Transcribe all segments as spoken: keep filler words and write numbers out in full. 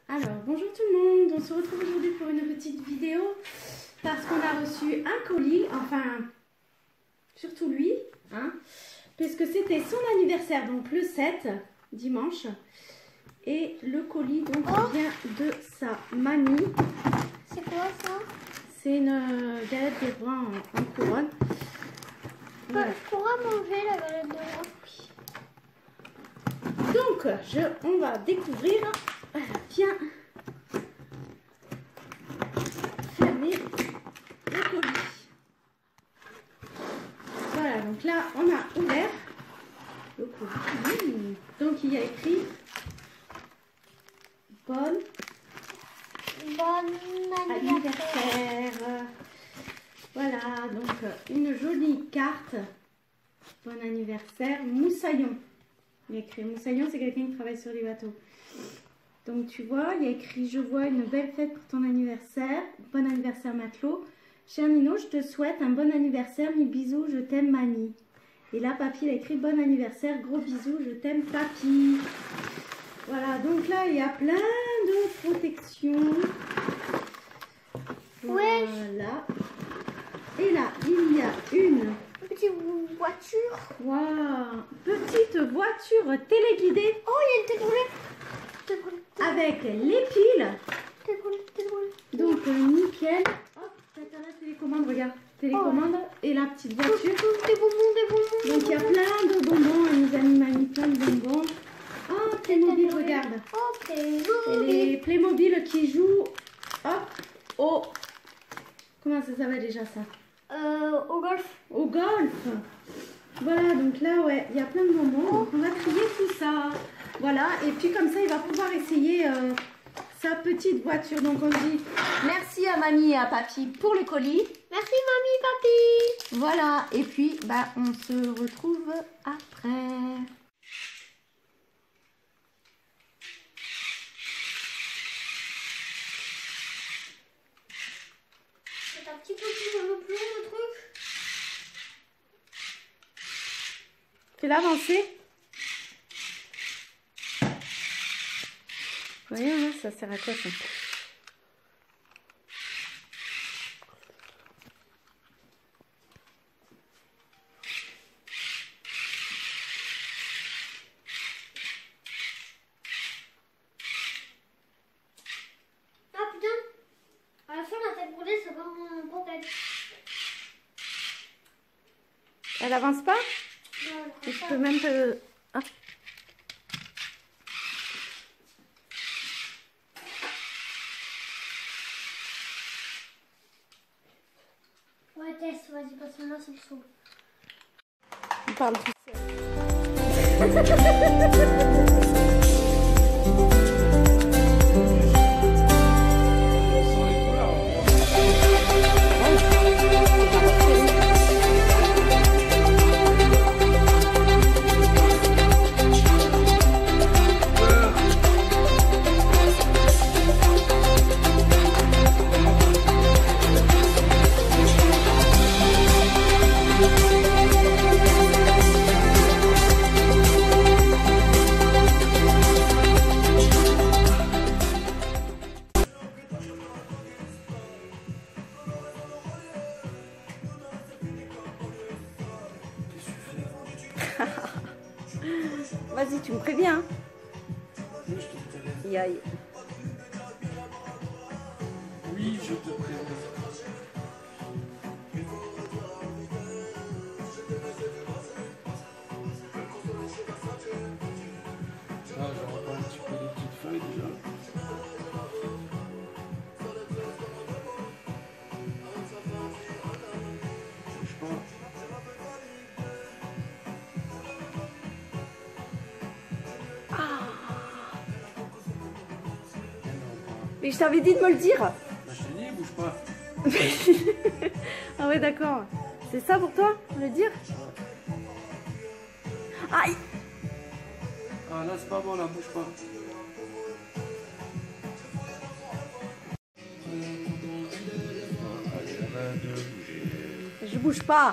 Alors, bonjour tout le monde, on se retrouve aujourd'hui pour une petite vidéo parce qu'on a reçu un colis, enfin, surtout lui, hein, puisque c'était son anniversaire, donc le sept, dimanche, et le colis donc Oh, vient de sa mamie. c'est quoi ça? C'est une galette des rois en, en couronne. Voilà. Je pourrais manger la galette de roi. Donc, je, on va découvrir. Voilà, viens fermer le colis. Voilà, donc là, on a ouvert le colis. Mmh. Donc, il y a écrit bonne Bon anniversaire. anniversaire. Voilà, donc une jolie carte. Bon anniversaire, Moussaillon. Il y a écrit Moussaillon, c'est quelqu'un qui travaille sur les bateaux. Donc tu vois, il y a écrit je vois une belle fête pour ton anniversaire. Bon anniversaire matelot. Cher Nino, je te souhaite un bon anniversaire. Mille bisous, je t'aime mamie. Et là, papy, il a écrit bon anniversaire, gros bisous, je t'aime papy. Voilà, donc là, il y a plein de protections. Ouais. Voilà. Et là, il y a une Petite voiture. wow, petite voiture téléguidée Oh, il y a une tête roulée. Tête roulée, tête avec les piles. tête roulée, tête roulée. Donc, euh, nickel. Hop, t'as la télécommande, regarde. Télécommande et la petite voiture. Des bonbons, des bonbons. Donc, il y a plein de bonbons. Elle nous a mis mamie plein de bonbons. Oh, Playmobil, regarde. Oh, Et Playmobil. les Playmobil qui jouent hop, au... Comment ça s'appelle déjà ça? Euh, au golf. Au golf. Voilà, donc là, ouais, il y a plein de bonbons. Donc, on va trier tout ça. Voilà, et puis comme ça, il va pouvoir essayer euh, sa petite voiture. Donc, on dit merci à mamie et à papy pour le colis. Merci, mamie, papy. Voilà, et puis, bah, on se retrouve après. C'est un petit peu plus le plomb, le truc. Tu l'as avancé? Voyons, hein, ça sert à quoi ça? Ah putain. À la fin, la tête roulée, ça va en pocket. Elle avance pas? Non, elle Je prend peux pas. même te... Ah. Ouais, Tess, vas-y, passe-moi, ça me saoule. On parle tout seul. Vas-y, tu me préviens. Hein. Aïe, aïe. Oui, je te préviens. Ah, j'aurais pas un petit peu des petites feuilles déjà. Bouge pas. Mais je t'avais dit de me le dire. Bah, je t'ai dit, bouge pas. Ah ouais, d'accord. C'est ça pour toi, me le dire? Aïe. Ah, là, c'est pas bon, là, bouge pas. Ah, allez, arrête de bouger. Je bouge pas.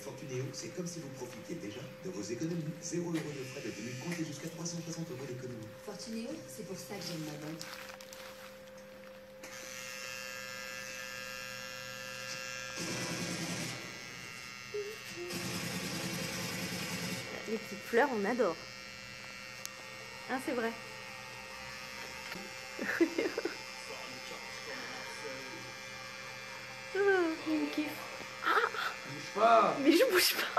Fortunéo, c'est comme si vous profitiez déjà de vos économies. zéro euro de frais de tenue comptez jusqu'à trois cent soixante euros d'économie. Fortunéo, c'est pour ça que j'aime ma banque. Les petites fleurs, on adore. Hein, c'est vrai. Oh, il me kiffe. Ah, Bouge pas. mais je bouge pas.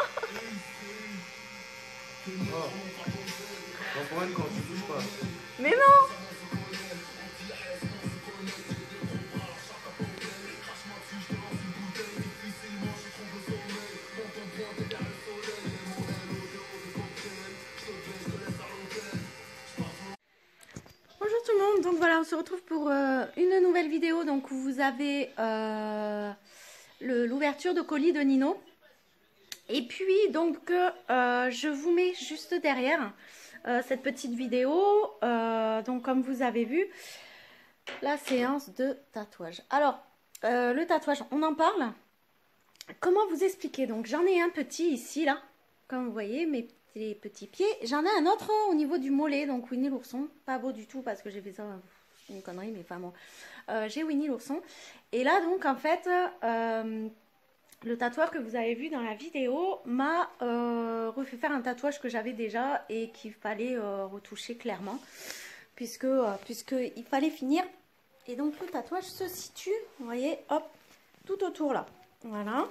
Oh. T'en prends une quand tu bouges pas. Mais non. Bonjour tout le monde, donc voilà, on se retrouve pour euh, une nouvelle vidéo. Donc vous avez euh, l'ouverture de colis de Nino. Et puis donc euh, je vous mets juste derrière euh, cette petite vidéo. Euh, donc comme vous avez vu, la séance de tatouage. Alors euh, le tatouage, on en parle. Comment vous expliquer? Donc j'en ai un petit ici là, comme vous voyez, mes petits, petits pieds. J'en ai un autre au niveau du mollet, donc Winnie l'ourson. Pas beau du tout parce que j'ai fait ça, une connerie, mais enfin bon. Euh, j'ai Winnie l'ourson. Et là donc en fait, euh, le tatoueur que vous avez vu dans la vidéo m'a euh, refait faire un tatouage que j'avais déjà et qu'il fallait euh, retoucher clairement. Puisque, euh, puisque il fallait finir. Et donc le tatouage se situe, vous voyez, hop, tout autour là. Voilà.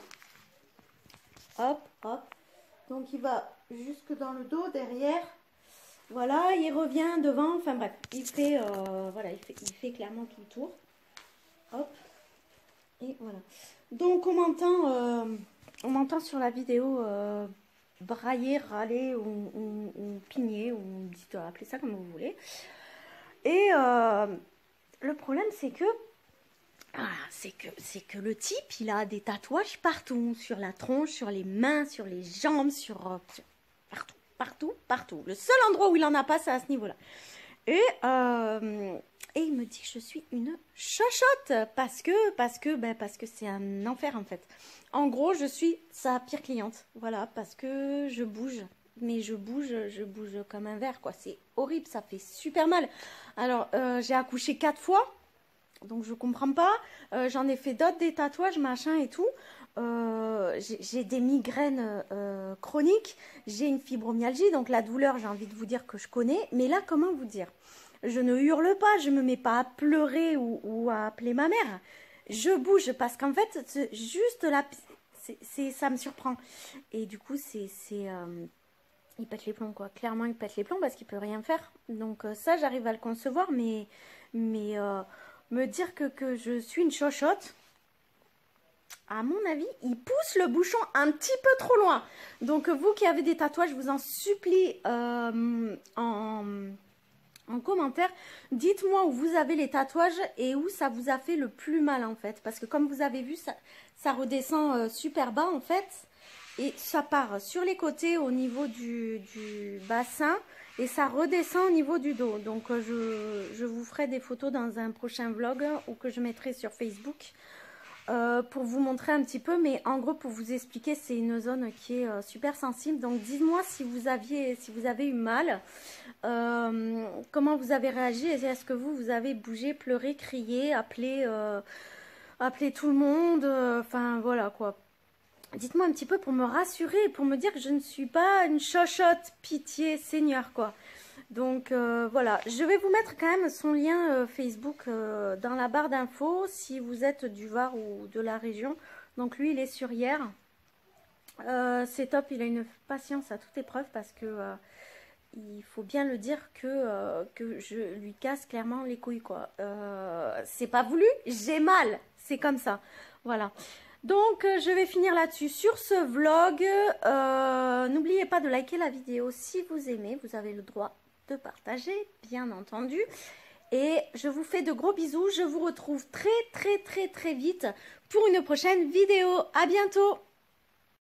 Hop, hop. Donc il va jusque dans le dos, derrière. Voilà, il revient devant. Enfin bref, il fait, euh, voilà, il fait, il fait clairement tout le tour. Hop. Et voilà. Donc on m'entend, euh, on m'entend sur la vidéo euh, brailler, râler ou, ou, ou pigner, ou dites, appelez ça comme vous voulez. Et euh, le problème c'est que Ah, c'est que, c'est que le type, il a des tatouages partout, sur la tronche, sur les mains, sur les jambes, sur, sur partout, partout, partout. Le seul endroit où il en a pas, c'est à ce niveau-là. Et, euh, et il me dit que je suis une chochotte parce que, parce que, ben, parce que c'est un enfer en fait. En gros, je suis sa pire cliente, voilà, parce que je bouge. Mais je bouge, je bouge comme un verre, quoi. C'est horrible, ça fait super mal. Alors, euh, j'ai accouché quatre fois. Donc je comprends pas, euh, j'en ai fait d'autres, des tatouages, machin et tout. Euh, j'ai des migraines euh, chroniques, j'ai une fibromyalgie, donc la douleur, j'ai envie de vous dire que je connais. Mais là, comment vous dire? Je ne hurle pas, je me mets pas à pleurer ou, ou à appeler ma mère. Je bouge parce qu'en fait, juste là, c'est, ça me surprend. Et du coup, c'est... Euh, il pète les plombs, quoi. Clairement, il pète les plombs parce qu'il peut rien faire. Donc euh, ça, j'arrive à le concevoir, mais... mais euh, me dire que, que je suis une chochotte, à mon avis, il pousse le bouchon un petit peu trop loin. Donc vous qui avez des tatouages, je vous en supplie euh, en, en commentaire, dites-moi où vous avez les tatouages et où ça vous a fait le plus mal en fait. Parce que comme vous avez vu, ça, ça redescend euh, super bas en fait. Et ça part sur les côtés au niveau du, du bassin. Et ça redescend au niveau du dos. Donc je, je vous ferai des photos dans un prochain vlog ou que je mettrai sur Facebook euh, pour vous montrer un petit peu. Mais en gros, pour vous expliquer, c'est une zone qui est euh, super sensible. Donc dites-moi si vous aviez, si vous avez eu mal, euh, comment vous avez réagi. Est-ce que vous, vous avez bougé, pleuré, crié, appelé, euh, appelé tout le monde. Enfin euh, voilà quoi. Dites-moi un petit peu pour me rassurer et pour me dire que je ne suis pas une chochotte, pitié, Seigneur, quoi. Donc, euh, voilà. Je vais vous mettre quand même son lien euh, Facebook euh, dans la barre d'infos si vous êtes du Var ou de la région. Donc, lui, il est sur Hier. Euh, c'est top, il a une patience à toute épreuve parce que euh, il faut bien le dire que, euh, que je lui casse clairement les couilles, quoi. Euh, c'est pas voulu, j'ai mal. C'est comme ça. Voilà. Donc, euh, je vais finir là-dessus sur ce vlog. Euh, N'oubliez pas de liker la vidéo si vous aimez. Vous avez le droit de partager, bien entendu. Et je vous fais de gros bisous. Je vous retrouve très, très, très, très vite pour une prochaine vidéo. À bientôt!